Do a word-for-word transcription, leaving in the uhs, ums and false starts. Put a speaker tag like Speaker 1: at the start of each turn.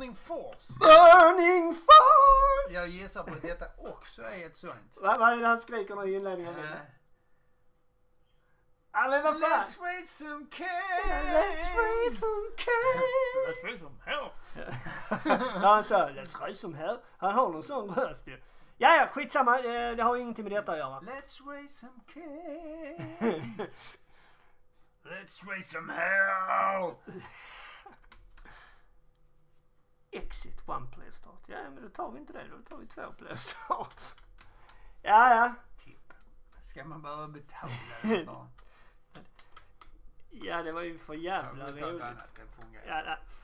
Speaker 1: Burning Force.
Speaker 2: Burning Force!
Speaker 1: Jag gissar på att detta också är ett sånt.
Speaker 2: Vad va är det han skriker nu i inledningen?
Speaker 1: Uh,
Speaker 2: Ja, men vad fan?
Speaker 1: Let's raise some cake!
Speaker 2: Let's raise some cake!
Speaker 1: Let's raise some hell!
Speaker 2: Ja, han sa let's raise some hell. Han har någon sån röst ju. Ja, ja, skitsamma. Det har ingenting med detta att göra.
Speaker 1: Let's raise some cake! Let's raise some hell!
Speaker 2: Exit one player start. Ja, men då tar vi inte det. Då tar vi två player start. Ja, ja.
Speaker 1: Tipp. Ska man bara betala det?
Speaker 2: Ja, det var ju för jävla roligt.
Speaker 1: Ja, det fungerar.
Speaker 2: Ja,